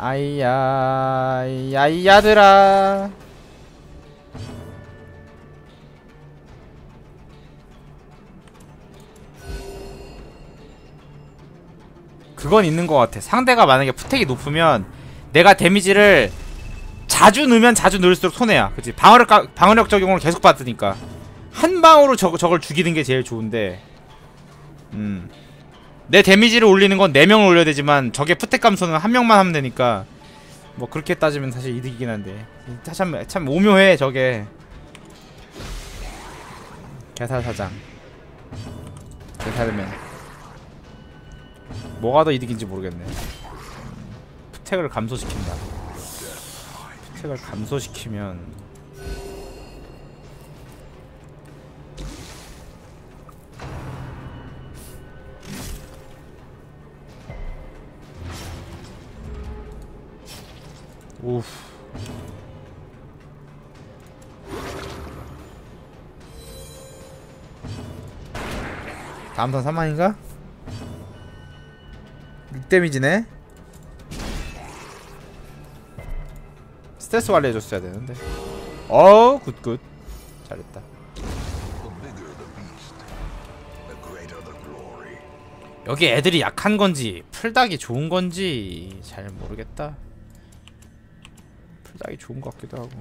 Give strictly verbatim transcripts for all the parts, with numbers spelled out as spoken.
아이야 야이야들아. 그건 있는 것 같아. 상대가 만약에 푸텍이 높으면 내가 데미지를 자주 넣으면 자주 넣을수록 손해야. 그치? 방어력, 방어력 적용을 계속 받으니까 한 방으로 저, 저걸 죽이는 게 제일 좋은데, 음. 내 데미지를 올리는 건 네 명을 올려야 되지만 적의 푸텍 감소는 한 명만 하면 되니까 뭐 그렇게 따지면 사실 이득이긴 한데 참, 참 오묘해 저게. 개살사장 개살맨 뭐가 더 이득인지 모르겠네. 푸텍을 감소시킨다. 푸텍을 감소시키면 오우. 다음 턴 삼만인가? 육 데미지네? 스트레스 관리해줬어야 되는데. 어우 굿굿 잘했다. 여기 애들이 약한건지 풀닭이 좋은건지 잘 모르겠다. 풀닭이 좋은것 같기도 하고.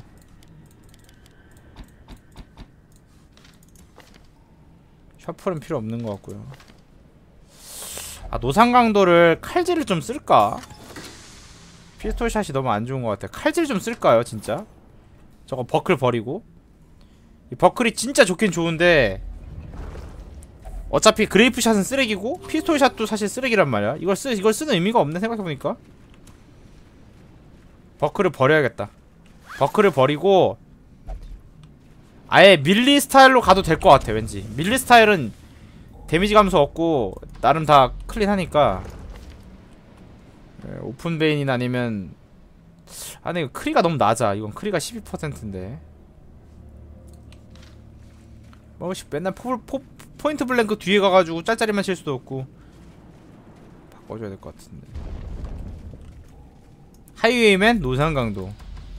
셔플은 필요 없는 것 같고요. 아, 노상강도를 칼질을 좀 쓸까? 피스톨샷이 너무 안 좋은 것 같아. 칼질 좀 쓸까요 진짜? 저거 버클 버리고. 이 버클이 진짜 좋긴 좋은데 어차피 그레이프샷은 쓰레기고 피스톨샷도 사실 쓰레기란 말이야. 이걸 쓰 이걸 쓰는 의미가 없네 생각해보니까. 버클을 버려야겠다. 버클을 버리고 아예 밀리 스타일로 가도 될 것 같아. 왠지 밀리 스타일은 데미지 감소 없고 나름 다 클린하니까. 네, 오픈베인이나 아니면 아 근데 이거 크리가 너무 낮아. 이건 크리가 십이 퍼센트인데 뭐 맨날 포, 포, 포인트 블랭크 뒤에 가가지고 짤짤이만 칠 수도 없고 바꿔줘야 될 것 같은데. 하이웨이맨 노상강도.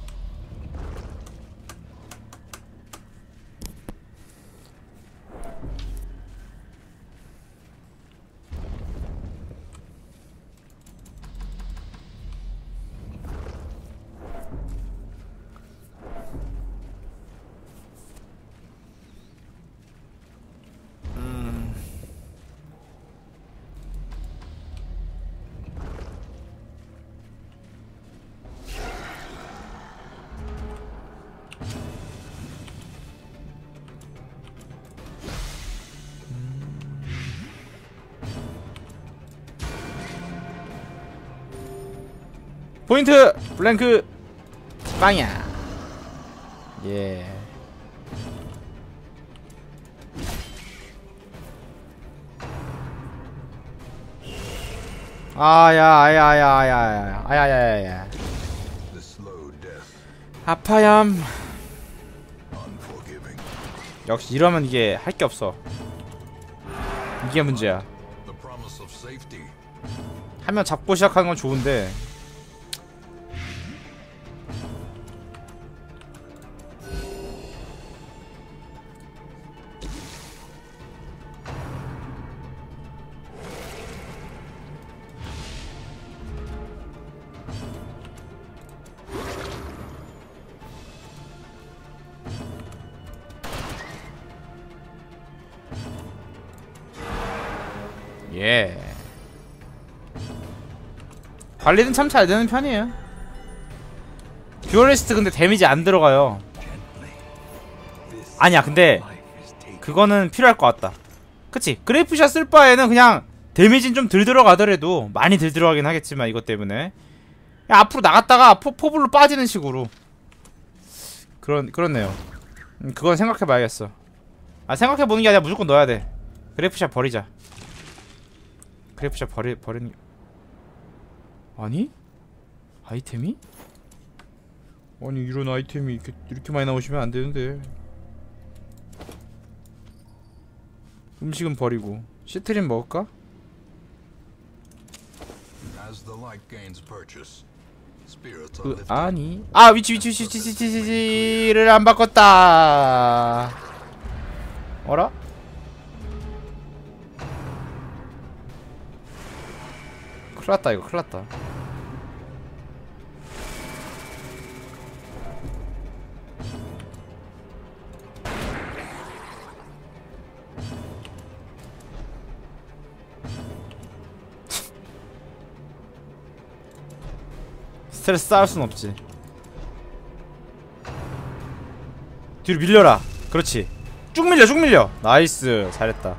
포인트 블랭크 빵야. 예. 아야 아야 아야 아야 아야 아야 아파얌. 역시 이러면 이게 할 게 없어. 이게 문제야. 하면 잡고 시작하는 건 좋은데 예. 관리는 참 잘 되는 편이에요. 듀얼리스트 근데 데미지 안 들어가요. 아니야 근데 그거는 필요할 것 같다. 그치? 그레이프샷 쓸 바에는 그냥 데미지는 좀 덜 들어가더라도 많이 덜 들어가긴 하겠지만 이것 때문에 앞으로 나갔다가 포, 포블로 빠지는 식으로. 그런, 그렇네요. 음, 그건 생각해봐야겠어. 아 생각해보는 게 아니라 무조건 넣어야 돼. 그레이프샷 버리자. 그래프샷 버리, 버리는 아니? 아이템이? 아니 이런 아이템이 이렇게, 이렇게 많이 나오시면 안 되는데. 음식은 버리고 시트린 먹을까? 그 아니 아 위치 위치 위치 위치 위치 위치를 안 바꿨다. 어라? 큰일났다 이거 큰일났다. 스트레스 쌓을 순 없지. 뒤로 밀려라. 그렇지. 쭉 밀려 쭉 밀려. 나이스 잘했다.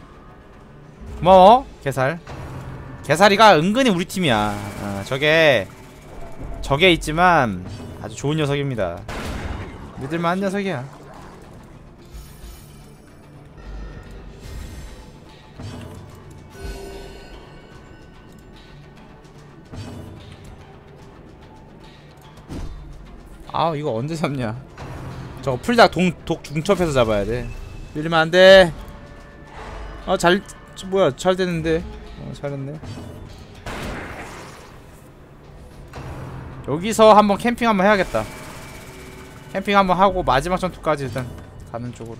고마워 개살. 개살이가 은근히 우리 팀이야. 어, 저게 저게 있지만 아주 좋은 녀석입니다. 믿을만한 녀석이야. 아 이거 언제 잡냐. 저거 풀작 동, 독 중첩해서 잡아야 돼. 밀리면 안 돼. 아 잘 뭐야 잘 되는데. 어 잘했네. 여기서 한번 캠핑 한번 해야겠다. 캠핑 한번 하고 마지막 전투까지 일단 가는 쪽으로.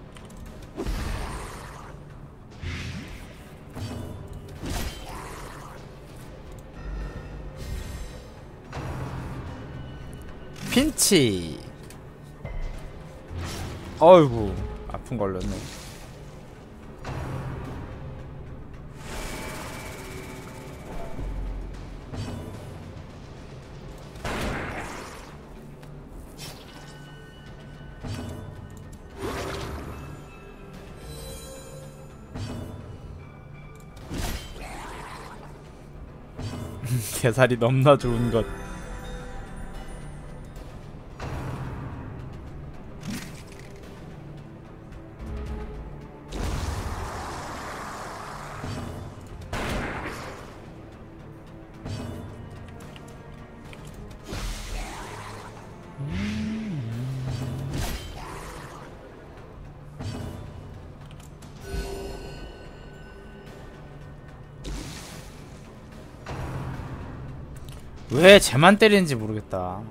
핀치. 어이구 아픈 걸렸네. 개살이 넘나 좋은 것. 왜 쟤만 때리는지 모르겠다.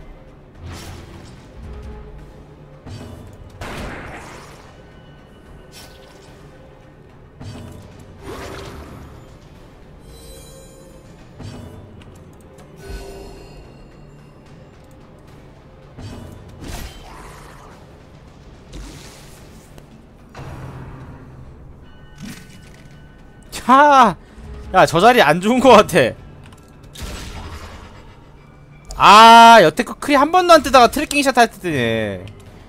야, 야, 저 자리 안 좋은 것 같아. 아, 여태껏 크리 한 번도 안 뜨다가 트래킹샷 할 때 뜨네.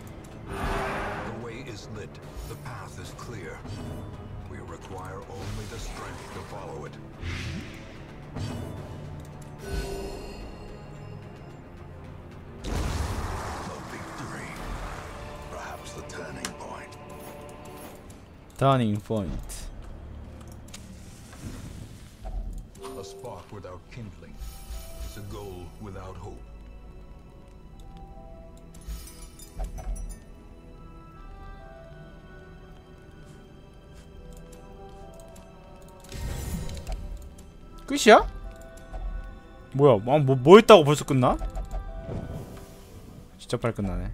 터닝 포인트. A spark without kindling is a goal without hope. 끝이야? 뭐야? 뭐, 뭐, 뭐 했다고 벌써 끝나? 진짜 빨리 끝나네.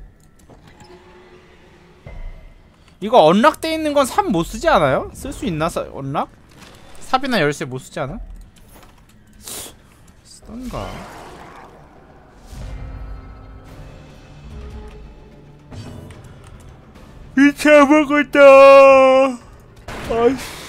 이거 언락돼 있는 건 삽 못 쓰지 않아요? 쓸 수 있나? 사, 언락? 삽이나 열쇠 못 쓰지 않아? 쓰던가. 미쳐 먹었다. 아이씨.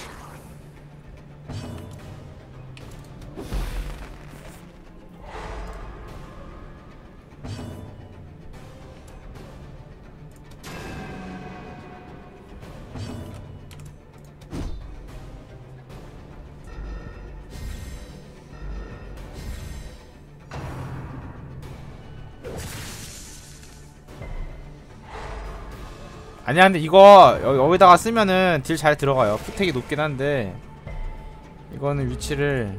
아니야 근데 이거 여, 여기다가 쓰면은 딜 잘 들어가요. 푸택이 높긴 한데 이거는 위치를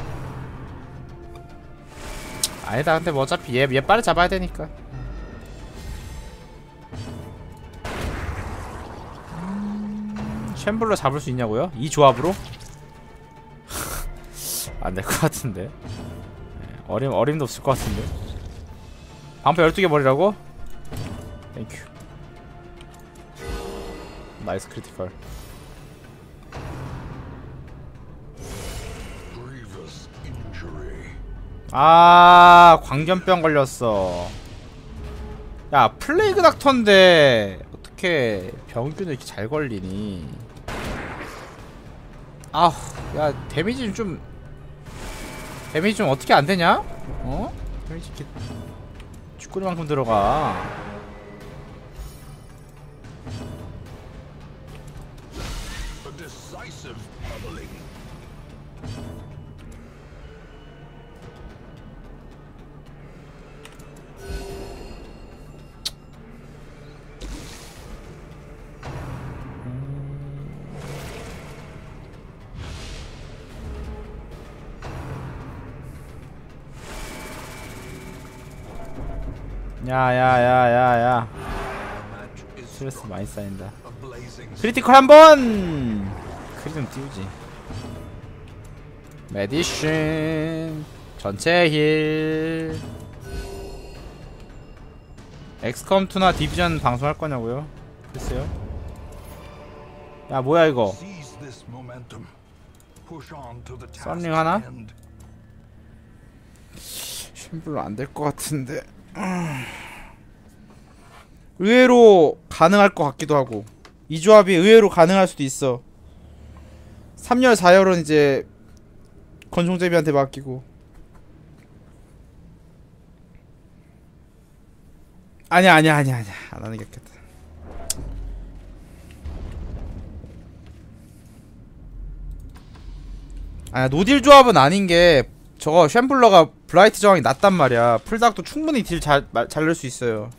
아니다. 근데 뭐 어차피 얘, 얘 빨리 잡아야 되니까. 음, 쉔블러 잡을 수 있냐고요? 이 조합으로? 안 될 것 같은데. 어림, 어림도 없을 것 같은데. 방패 열두 개 버리라고? 땡큐. 나이스 크리티컬. Grievous injury. 아, 광견병 걸렸어. 야, 플레이그 닥터인데 어떻게 병균을 이렇게 잘 걸리니? 아우, 야, 데미지 좀 데미지 좀 어떻게 안 되냐? 어? 데미지 이렇게 쥐꼬리만큼 들어가. A decisive pummeling. 야야야야야, Match is 스트레스 많이 쌓인다. a blazing 크리티컬 한번! 크리좀 띄우지. 메디신 전체 힐. 엑스컴이나 디비전 방송할 거냐고요? 글쎄요. 야, 뭐야 이거? seize this momentum. Push on to the 썬링 task's 하나? end. 별로 안 될 것 같은데. 의외로 가능할 것 같기도 하고. 이 조합이 의외로 가능할 수도 있어. 삼 열 사 열은 이제 건총제비한테 맡기고. 아니야 아니야 아니야 아니야, 안 하는 게 낫겠다. 아니야, 노딜 조합은 아닌 게 저거 쉔블러가 브라이트 저항이 낮단 말이야. 풀닥도 충분히 딜 잘 잘 넣을 수 있어요.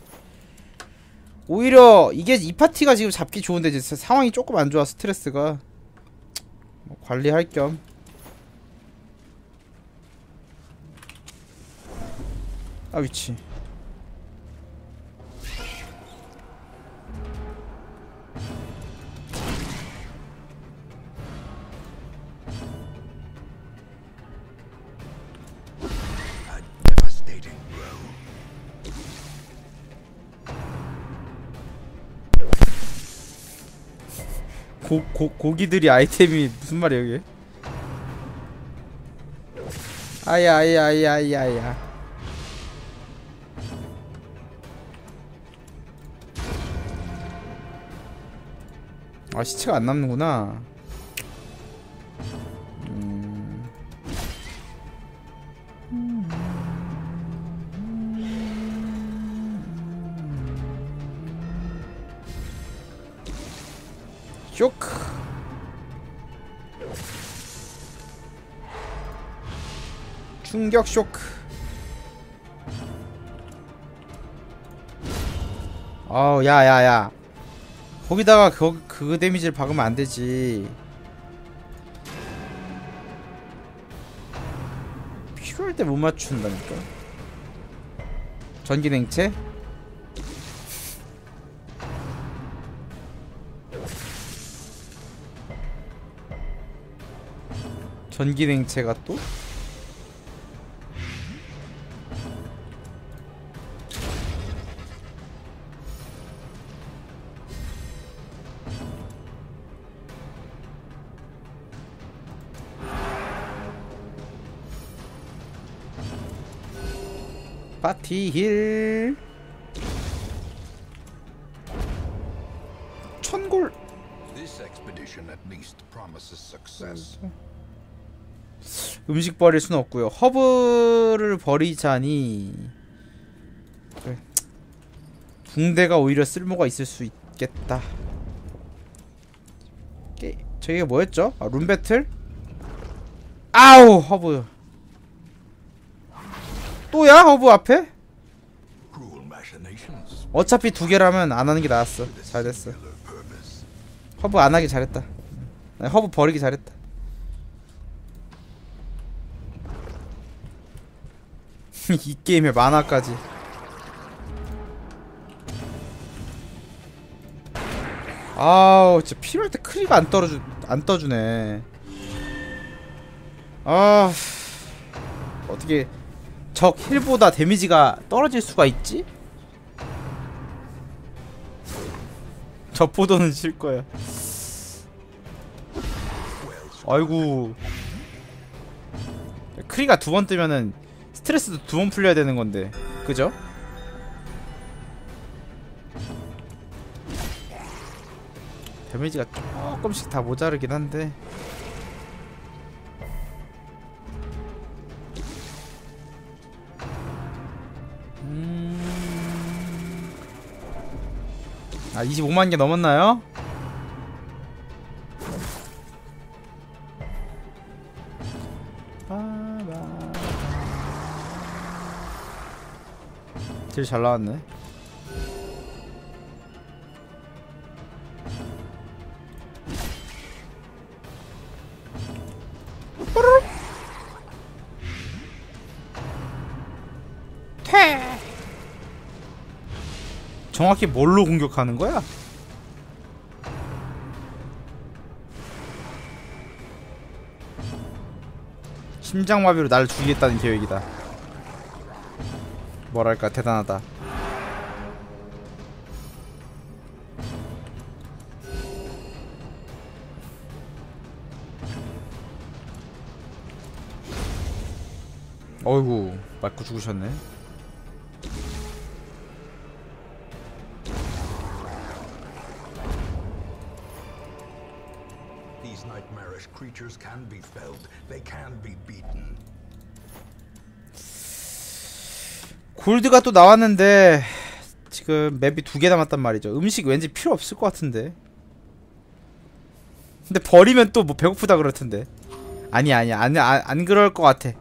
오히려 이게 이 파티가 지금 잡기 좋은데 이제 상황이 조금 안 좋아. 스트레스가 뭐 관리할 겸. 아, 위치. Devastating blow. 고, 고, 고기들이 아이템이 무슨 말이야 이게? 아야 아야 아야 아야 아야. 아, 시체가 안 남는구나. 음... 쇼크. 충격 쇼크. 아우, 야야야, 거기다가 그, 그 데미지를 박으면 안 되지. 필요할 때 못 맞춘다니까. 전기 냉채? 전기 냉채가 또? 파티 힐 천골. This expedition at least promises success. 음식 버릴 수는 없고요. 허브를 버리자니 그래. 붕대가 오히려 쓸모가 있을 수 있겠다. 게, 저게 뭐였죠? 아, 룸배틀? 아우, 허브. 또야? 허브 앞에? Cruel machinations. 어차피 두 개라면 안 하는 게 나았어. 잘 됐어. Purpose. 허브 안 하기 잘했다. 아니, 허브 버리기 잘했다. 이 게임에 만화까지. 아우, 진짜 필요할 때 크리가 안 떨어주 안 떠주네. 아, 어떻게 적 힐보다 데미지가 떨어질 수가 있지? 저 포도는 쉴 거야. 아이고. 크리가 두 번 뜨면은 스트레스도 두 번 풀려야 되는 건데, 그죠? 데미지가 조금씩 다 모자르긴 한데. 음... 아, 이십오만 개 넘었나요? 딜 잘 나왔네. 퇴. 정확히 뭘로 공격하는 거야? 심장마비로 날 죽이겠다는 계획이다. 뭐랄까 대단하다. 어이구 맞고 죽으셨네. These nightmarish creatures can be felled. They can be beaten. 골드가 또 나왔는데 지금 맵이 두 개 남았단 말이죠. 음식 왠지 필요 없을 것 같은데. 근데 버리면 또 뭐 배고프다 그럴 텐데. 아니 아니 안, 안, 안 그럴 것 같아.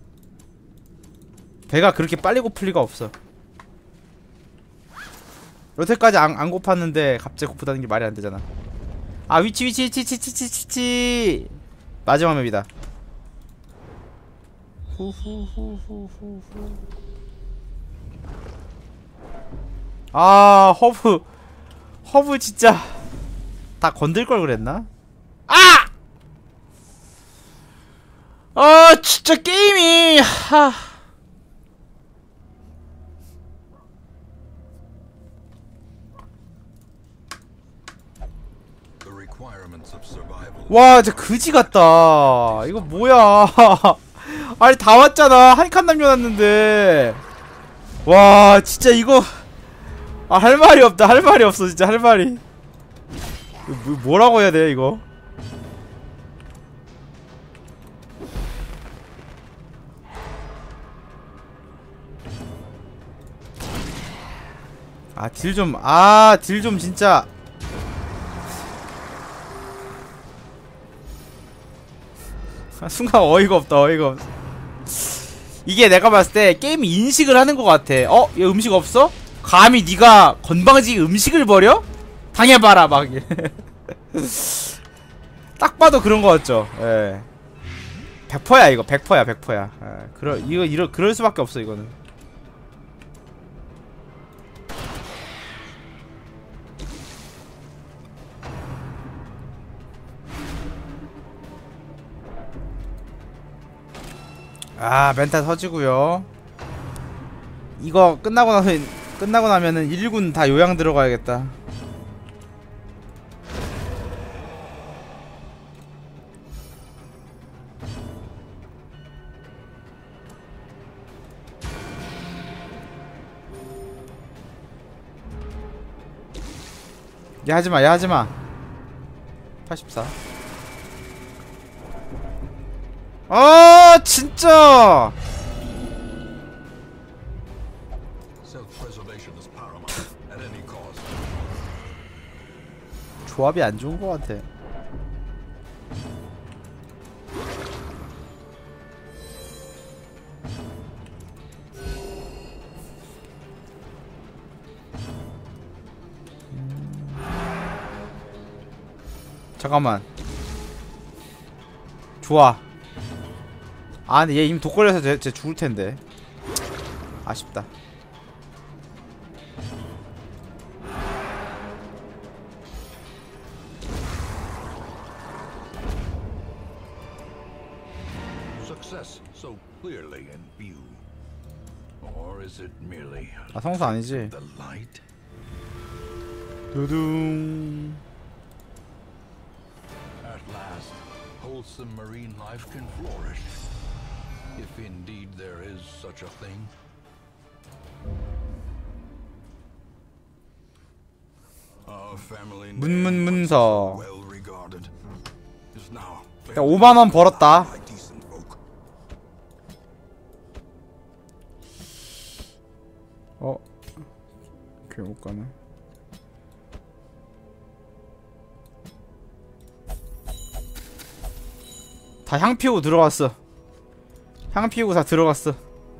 배가 그렇게 빨리 고플 리가 없어. 여태까지 안, 안 고팠는데 갑자기 고프다는 게 말이 안 되잖아. 아 위치 위치 위치 위치 위치 위치 위치. 마지막 맵이다. 후후후후후후. 아 허브 허브 진짜 다 건들걸 그랬나? 아! 아 진짜 게임이 하... 와 진짜 그지 같다. 이거 뭐야. 아니 다 왔잖아. 한 칸 남겨놨는데. 와 진짜 이거 아 할 말이 없다. 할 말이 없어 진짜. 할 말이 뭐, 뭐라고 해야 돼 이거. 아 딜 좀 아 딜 좀 진짜. 순간 어이가 없다. 어이가 없. 이게 내가 봤을 때 게임이 인식을 하는 것 같아. 어? 얘 음식 없어? 감히 네가 건방지게 음식을 버려? 당해봐라 막. 딱 봐도 그런 거 같죠. 예. 백 퍼센트야 이거. 백 퍼센트야 백 퍼센트야. 예. 그러 이거 이러 그럴 수밖에 없어 이거는. 아 멘탈 터지고요. 이거 끝나고 나서 끝나고 나면은 일 군 다 요양 들어가야겠다. 야 하지마 야 하지마. 팔십사. 아 진짜 조합이 안 좋은 것 같아. 잠깐만. 좋아. 아 근데 얘 이미 독 걸려서 쟤, 쟤 죽을텐데. 아쉽다. Success so clearly in view. Or is it merely 아 성수 아니지. the light? 두둥. At last, wholesome marine life can flourish. If indeed there is such a thing. Our family 문문문서. well regarded is now 야 오만 원 벌었다. by decent folk. 어? 그게 못 가네. 다 향 피우고 들어갔어. 향 피우고 다 들어갔어.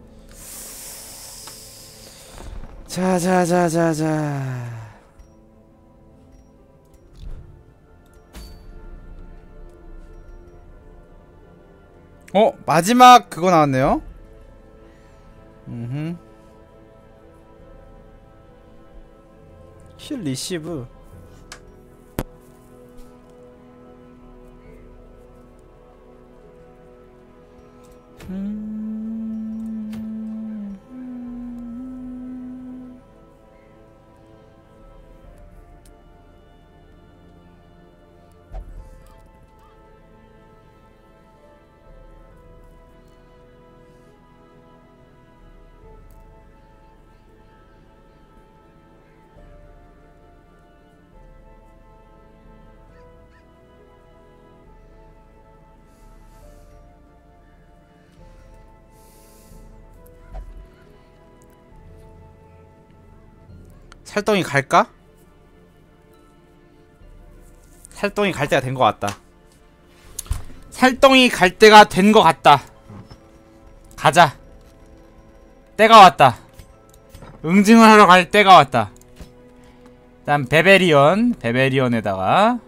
자자자자자. 어? 마지막 그거 나왔네요? 음흠. 힐 리시브. 음... 살덩이 갈까? 살덩이 갈 때가 된 것 같다. 살덩이 갈 때가 된 것 같다. 가자. 때가 왔다. 응징을 하러 갈 때가 왔다. 일단 베베리온, 베베리온에다가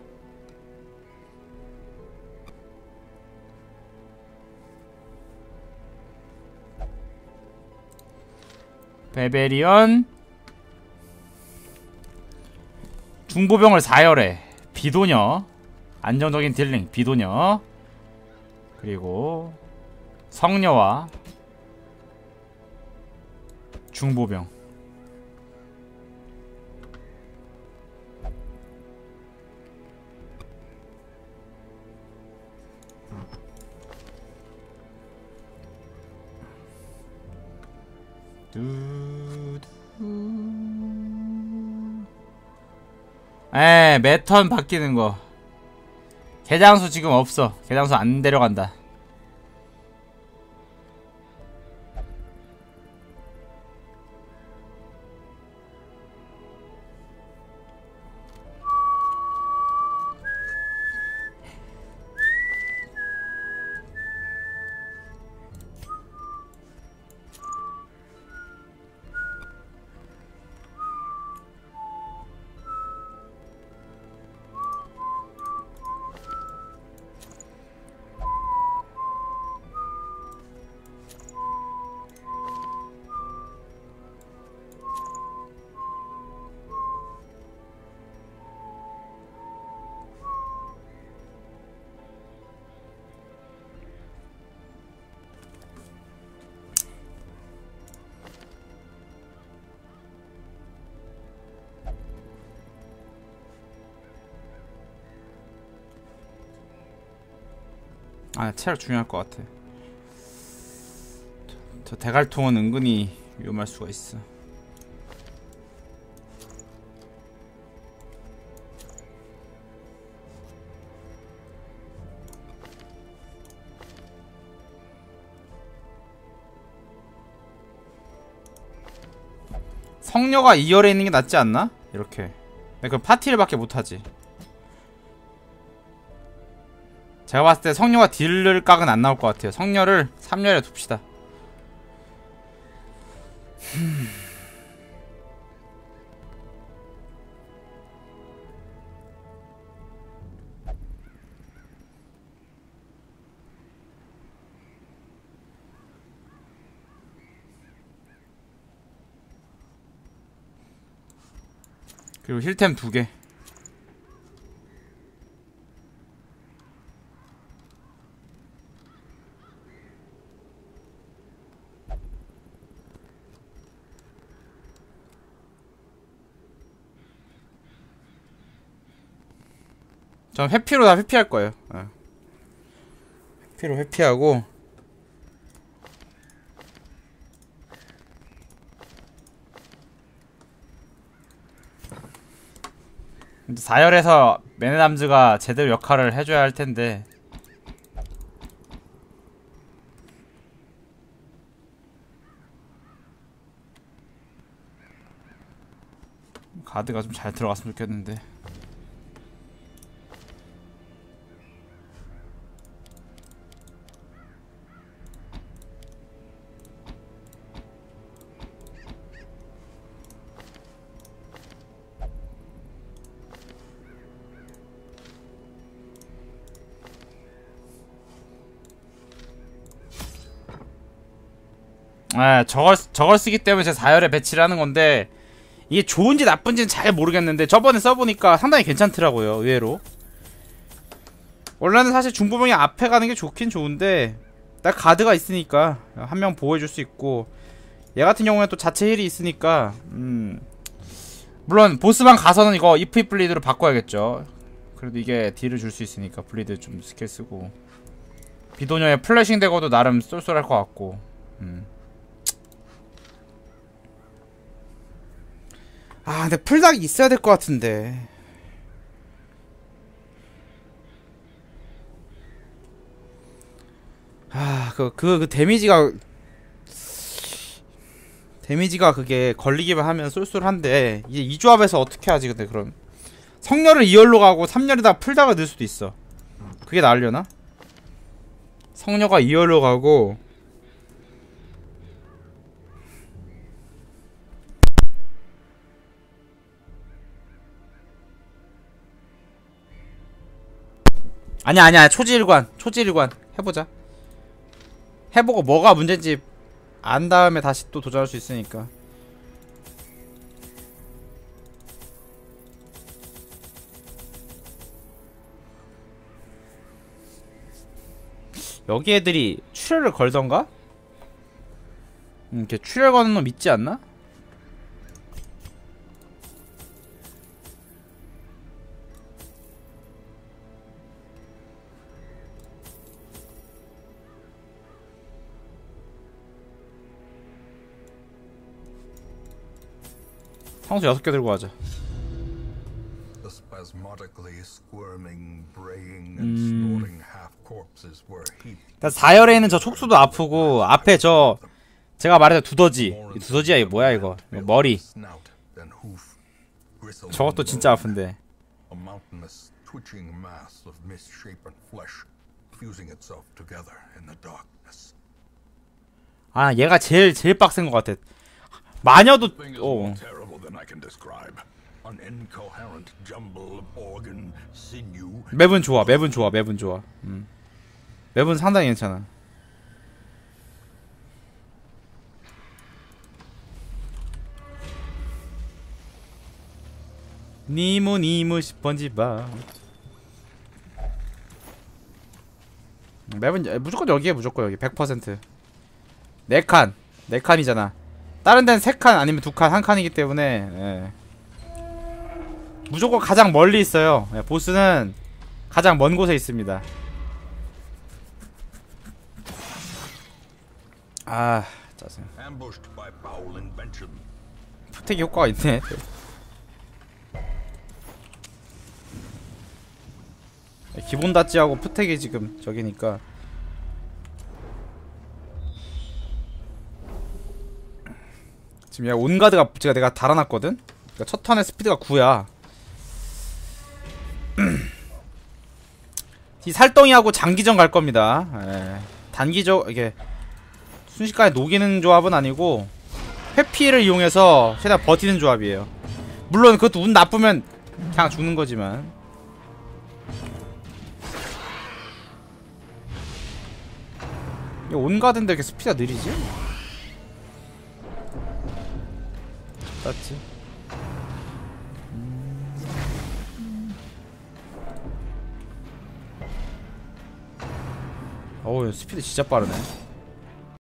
베베리온 중보병을 사열해. 비도녀 안정적인 딜링 비도녀 그리고 성녀와 중보병. 두두. 에 매턴 바뀌는 거. 개장수 지금 없어. 개장수 안 데려간다. 아 체력 중요할 것 같아. 저 대갈통은 은근히 위험할 수가 있어. 성녀가 이 열에 있는 게 낫지 않나? 이렇게. 근데 그 파티를 밖에 못하지. 제가 봤을 때 성녀가 딜을 각은 안 나올 것 같아요. 성녀를 삼 열에 둡시다. 그리고 힐템 두 개. 전 회피로 다 회피할 거예요. 예. 회피로 회피하고 사열에서 메네남즈가 제대로 역할을 해줘야 할 텐데 가드가 좀 잘 들어갔으면 좋겠는데. 아, 저걸 저걸 쓰기 때문에 제가 사열에 배치를 하는 건데 이게 좋은지 나쁜지는 잘 모르겠는데 저번에 써보니까 상당히 괜찮더라고요. 의외로. 원래는 사실 중부병이 앞에 가는 게 좋긴 좋은데 딱 가드가 있으니까 한 명 보호해줄 수 있고 얘 같은 경우에 또 자체 힐이 있으니까 음 물론 보스방 가서는 이거 이프 블리드로 바꿔야겠죠. 그래도 이게 딜을 줄 수 있으니까 블리드 좀 스킬 쓰고 비도녀에 플래싱 대고도 나름 쏠쏠할 것 같고. 음. 아 근데 풀닭이 있어야 될 것 같은데. 아 그 그 그 데미지가 데미지가 그게 걸리기만 하면 쏠쏠한데 이제 이 조합에서 어떻게 하지. 근데 그럼 성렬을 이 열로 가고 삼 열에다 풀닭을 넣을 수도 있어. 그게 나으려나? 성녀가 이 열로 가고 아니야 아니야 초지일관 초지일관 해보자. 해보고 뭐가 문제인지 안 다음에 다시 또 도전할 수 있으니까. 여기 애들이 출혈을 걸던가? 음, 걔 출혈 거는 놈 있지 않나? 상수 여섯 개 들고 가자. The spasmodically squirming, braying, and snorting half corpses were heaped. 일단 사열에 있는 저 촉수도 아프고 앞에 저 제가 말했던 두더지. 이 두더지야 이거 뭐야 이거. 이거 머리. 저것도 진짜 아픈데. A mountainous, twitching mass of misshapen flesh fusing itself together in the darkness. 아 얘가 제일 제일 빡센 것 같아. 마녀도 어. 맵은 좋아 맵은 좋아 맵은 좋아. 음. 맵은 상당히 괜찮아. 니모 니모 스펀지밥. 맵은 무조건 여기에 무조건 여기 백 퍼센트. 네 칸 네 칸이잖아. 다른 데는 세 칸 아니면 두 칸 한 칸이기 때문에 예. 무조건 가장 멀리 있어요. 예, 보스는 가장 먼 곳에 있습니다. 아 짜증. 푸택이 효과가 있네. 기본 다찌하고 푸택이 지금 저기니까. 지금 얘가 온가드가 제가 내가 달아놨거든? 그러니까 첫 턴에 스피드가 구야. 이 살덩이하고 장기전 갈 겁니다. 예. 단기적, 이게 순식간에 녹이는 조합은 아니고 회피를 이용해서 최대한 버티는 조합이에요. 물론 그것도 운 나쁘면 그냥 죽는 거지만. 이게 온가드인데 이렇게 스피드가 느리지? 맞지? 음... 어우 스피드 진짜 빠르네.